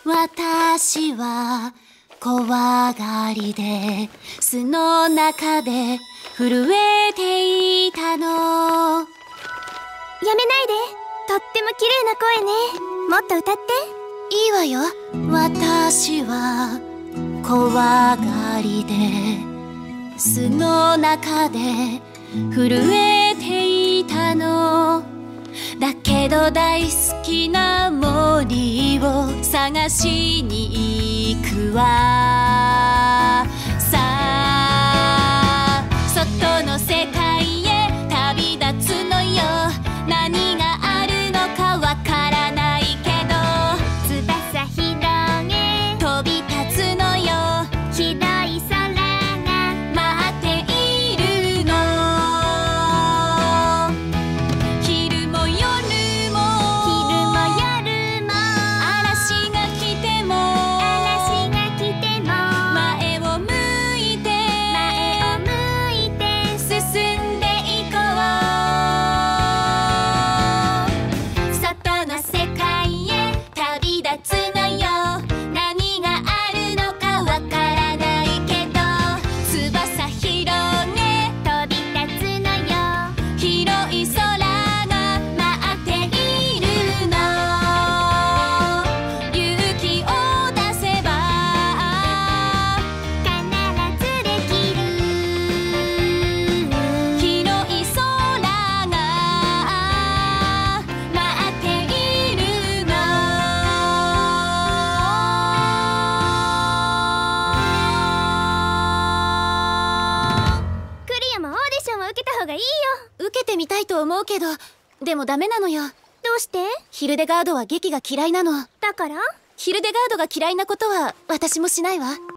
私は怖がりで巣の中で震えていたの。 やめないで。とっても綺麗な声ね。もっと歌って。 いいわよ。私は怖がりで巣の中で震えていたの。だけど大好きな森を探しに行くわ。さあ外の世界へ旅立つのよ。何があるのかわからないけど翼広げ飛び立つのよ。 広い空が待っているの。昼も夜も夜も嵐が来ても前を向いて進んでいこう。外の世界へ旅立つのよ。何があるのかわからないけど翼広げ飛び立つのよ。 広い空が待っているの。勇気を出せば必ずできる。 広い空が待っているの。 クリアもオーディションを受けた方がいいよ。 受けてみたいと思うけどでもダメなのよ。 どうして？ ヒルデガードは劇が嫌いなの。 だからヒルデガードが嫌いなことは私もしないわ。